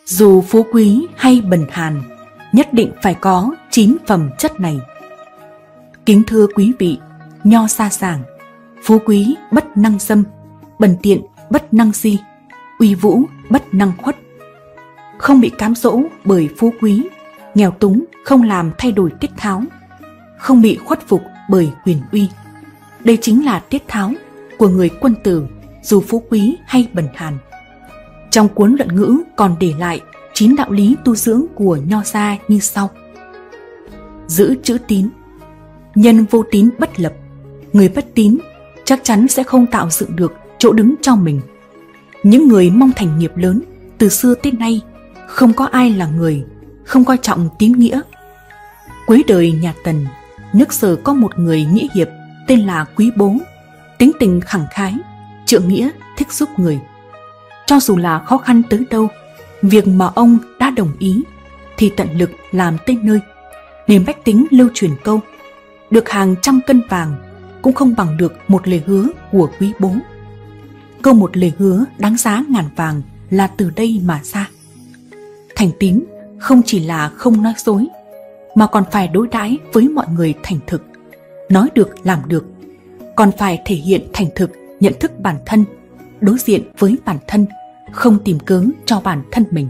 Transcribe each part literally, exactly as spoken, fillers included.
Dù phú quý hay bần hàn, nhất định phải có chín phẩm chất này. Kính thưa quý vị, nho sa sảng, phú quý bất năng xâm, bần tiện bất năng si, uy vũ bất năng khuất. Không bị cám dỗ bởi phú quý, nghèo túng không làm thay đổi tiết tháo, không bị khuất phục bởi quyền uy. Đây chính là tiết tháo của người quân tử, dù phú quý hay bần hàn. Trong cuốn luận ngữ còn để lại chín đạo lý tu dưỡng của nho gia như sau. Giữ chữ tín. Nhân vô tín bất lập. Người bất tín chắc chắn sẽ không tạo dựng được chỗ đứng cho mình. Những người mong thành nghiệp lớn từ xưa tới nay, không có ai là người không coi trọng tín nghĩa. Cuối đời nhà Tần, nước Sở có một người nghĩa hiệp tên là Quý Bố, tính tình khẳng khái, trượng nghĩa, thích giúp người. Cho dù là khó khăn tới đâu, việc mà ông đã đồng ý thì tận lực làm tới nơi, nên bách tính lưu truyền câu: được hàng trăm cân vàng cũng không bằng được một lời hứa của Quý Bố. Câu một lời hứa đáng giá ngàn vàng là từ đây mà ra. Thành tín không chỉ là không nói dối, mà còn phải đối đãi với mọi người thành thực, nói được làm được, còn phải thể hiện thành thực nhận thức bản thân, đối diện với bản thân, không tìm cớ cho bản thân mình.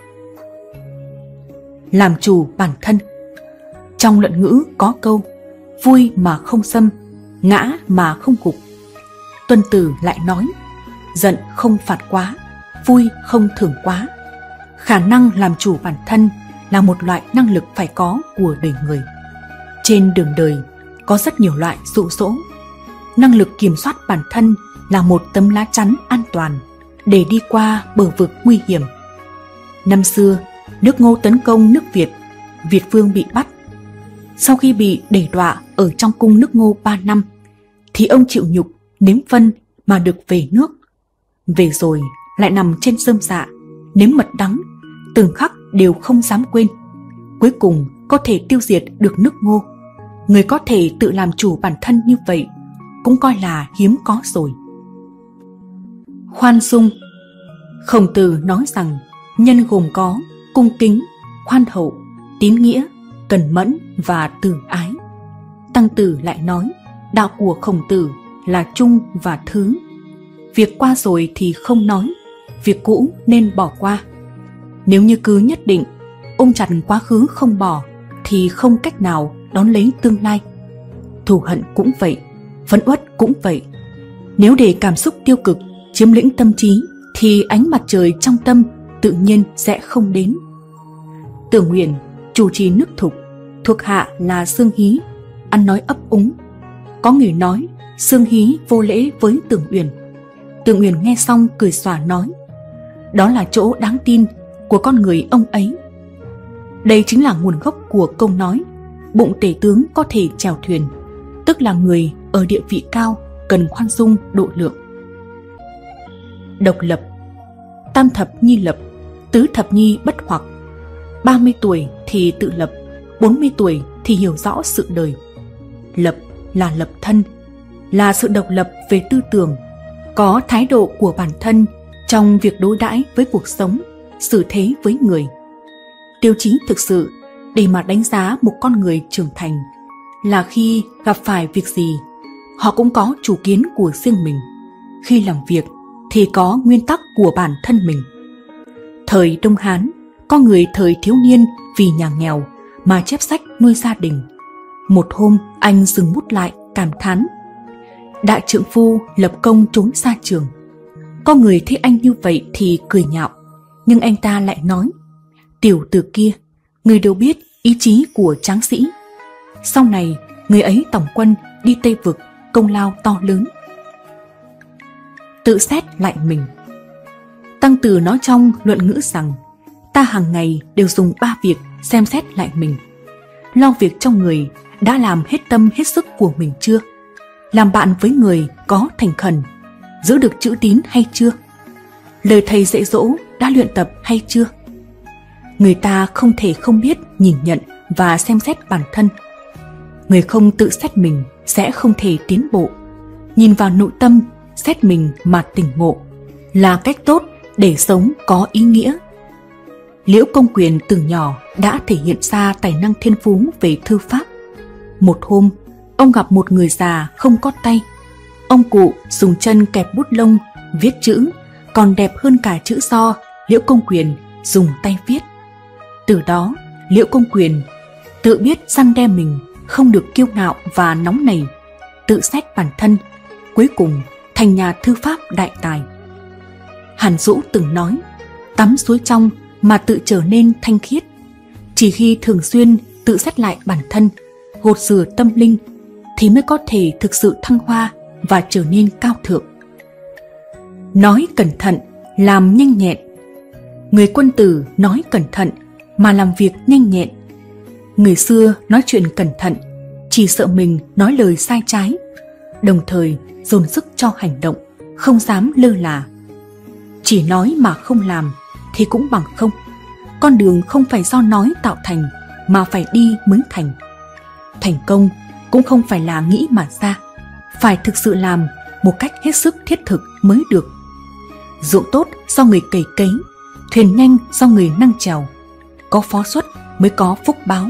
Làm chủ bản thân. Trong luận ngữ có câu: vui mà không xâm, ngã mà không gục. Tuân Tử lại nói: giận không phạt quá, vui không thưởng quá. Khả năng làm chủ bản thân là một loại năng lực phải có của đời người. Trên đường đời có rất nhiều loại dụ dỗ. Năng lực kiểm soát bản thân là một tấm lá chắn an toàn để đi qua bờ vực nguy hiểm. Năm xưa, nước Ngô tấn công nước Việt, Việt Vương bị bắt. Sau khi bị đày đọa ở trong cung nước Ngô ba năm, thì ông chịu nhục, nếm phân mà được về nước. Về rồi lại nằm trên rơm rạ, nếm mật đắng, từng khắc đều không dám quên. Cuối cùng có thể tiêu diệt được nước Ngô. Người có thể tự làm chủ bản thân như vậy cũng coi là hiếm có rồi. Khoan dung. Khổng Tử nói rằng nhân gồm có cung kính, khoan hậu, tín nghĩa, cần mẫn và từ ái. Tăng Tử lại nói đạo của Khổng Tử là trung và thứ. Việc qua rồi thì không nói, việc cũ nên bỏ qua. Nếu như cứ nhất định ôm chặt quá khứ không bỏ, thì không cách nào đón lấy tương lai. Thù hận cũng vậy, phẫn uất cũng vậy. Nếu để cảm xúc tiêu cực chiếm lĩnh tâm trí, thì ánh mặt trời trong tâm tự nhiên sẽ không đến. Tưởng Uyển chủ trì nước Thục, thuộc hạ là Xương Hí, ăn nói ấp úng. Có người nói Xương Hí vô lễ với Tưởng Uyển. Tưởng Uyển nghe xong cười xòa nói: đó là chỗ đáng tin của con người ông ấy. Đây chính là nguồn gốc của câu nói bụng tể tướng có thể chèo thuyền, tức là người ở địa vị cao cần khoan dung độ lượng. Độc lập. Tam thập nhi lập, tứ thập nhi bất hoặc. ba mươi tuổi thì tự lập, bốn mươi tuổi thì hiểu rõ sự đời. Lập là lập thân, là sự độc lập về tư tưởng, có thái độ của bản thân trong việc đối đãi với cuộc sống, xử thế với người. Tiêu chí thực sự để mà đánh giá một con người trưởng thành là khi gặp phải việc gì, họ cũng có chủ kiến của riêng mình. Khi làm việc thì có nguyên tắc của bản thân mình. Thời Đông Hán, có người thời thiếu niên vì nhà nghèo mà chép sách nuôi gia đình. Một hôm anh dừng bút lại cảm thán: đại trượng phu lập công trốn xa trường. Có người thấy anh như vậy thì cười nhạo, nhưng anh ta lại nói: tiểu tử kia, người đều biết ý chí của tráng sĩ. Sau này người ấy tổng quân đi Tây Vực, công lao to lớn. Tự xét lại mình. Tăng Tử nói trong luận ngữ rằng ta hàng ngày đều dùng ba việc xem xét lại mình. Lo việc trong người đã làm hết tâm hết sức của mình chưa? Làm bạn với người có thành khẩn, giữ được chữ tín hay chưa? Lời thầy dạy dỗ đã luyện tập hay chưa? Người ta không thể không biết nhìn nhận và xem xét bản thân. Người không tự xét mình sẽ không thể tiến bộ. Nhìn vào nội tâm, xét mình mà tỉnh ngộ là cách tốt để sống có ý nghĩa. Liễu Công Quyền từ nhỏ đã thể hiện ra tài năng thiên phú về thư pháp. Một hôm, ông gặp một người già không có tay. Ông cụ dùng chân kẹp bút lông, viết chữ còn đẹp hơn cả chữ do Liễu Công Quyền dùng tay viết. Từ đó, Liễu Công Quyền tự biết răn đe mình không được kiêu ngạo và nóng nảy, tự xét bản thân, cuối cùng thành nhà thư pháp đại tài. Hàn Dũ từng nói, tắm suối trong mà tự trở nên thanh khiết. Chỉ khi thường xuyên tự xét lại bản thân, gột rửa tâm linh thì mới có thể thực sự thăng hoa và trở nên cao thượng. Nói cẩn thận, làm nhanh nhẹn. Người quân tử nói cẩn thận mà làm việc nhanh nhẹn. Người xưa nói chuyện cẩn thận, chỉ sợ mình nói lời sai trái, đồng thời dồn sức cho hành động, không dám lơ là. Chỉ nói mà không làm thì cũng bằng không. Con đường không phải do nói tạo thành, mà phải đi mới thành. Thành công cũng không phải là nghĩ mà ra, phải thực sự làm một cách hết sức thiết thực mới được. Ruộng tốt do người cày cấy, thuyền nhanh do người năng chèo. Có phó xuất mới có phúc báo.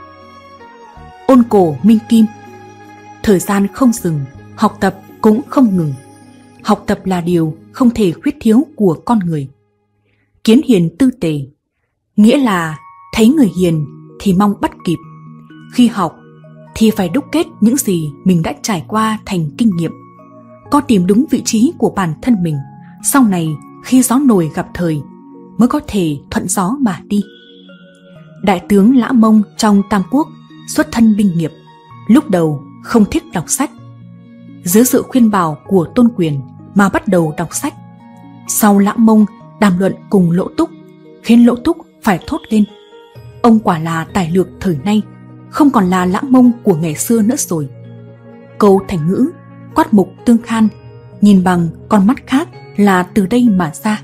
Ôn cổ minh kim. Thời gian không dừng, học tập cũng không ngừng. Học tập là điều không thể khuyết thiếu của con người. Kiến hiền tư tề, nghĩa là thấy người hiền thì mong bắt kịp. Khi học thì phải đúc kết những gì mình đã trải qua thành kinh nghiệm, có tìm đúng vị trí của bản thân mình. Sau này khi gió nổi gặp thời mới có thể thuận gió mà đi. Đại tướng Lã Mông trong Tam Quốc xuất thân binh nghiệp, lúc đầu không thích đọc sách. Dưới sự khuyên bảo của Tôn Quyền mà bắt đầu đọc sách. Sau Lã Mông đàm luận cùng Lỗ Túc, khiến Lỗ Túc phải thốt lên: ông quả là tài lược thời nay, không còn là Lã Mông của ngày xưa nữa rồi. Câu thành ngữ quát mục tương khan, nhìn bằng con mắt khác là từ đây mà ra.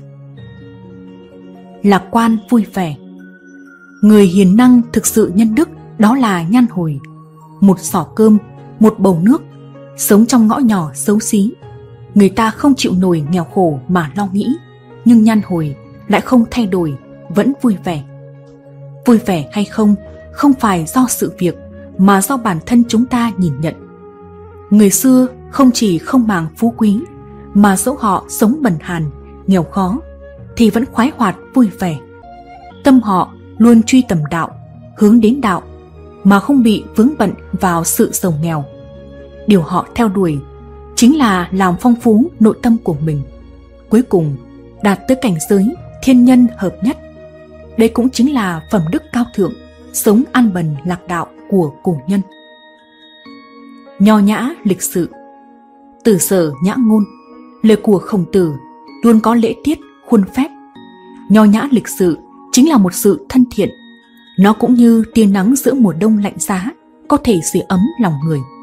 Lạc quan vui vẻ. Người hiền năng thực sự nhân đức đó là nhan hồi. Một giỏ cơm, một bầu nước, sống trong ngõ nhỏ xấu xí. Người ta không chịu nổi nghèo khổ mà lo nghĩ, nhưng nhan hồi lại không thay đổi, vẫn vui vẻ. Vui vẻ hay không, không phải do sự việc, mà do bản thân chúng ta nhìn nhận. Người xưa không chỉ không màng phú quý, mà dẫu họ sống bần hàn, nghèo khó, thì vẫn khoái hoạt vui vẻ. Tâm họ luôn truy tầm đạo, hướng đến đạo, mà không bị vướng bận vào sự giàu nghèo. Điều họ theo đuổi chính là làm phong phú nội tâm của mình, cuối cùng đạt tới cảnh giới thiên nhân hợp nhất. Đây cũng chính là phẩm đức cao thượng, sống an bần lạc đạo của cổ nhân. Nho nhã lịch sự. Từ sở nhã ngôn, lời của Khổng Tử luôn có lễ tiết, khuôn phép. Nho nhã lịch sự chính là một sự thân thiện. Nó cũng như tia nắng giữa mùa đông lạnh giá, có thể sưởi ấm lòng người.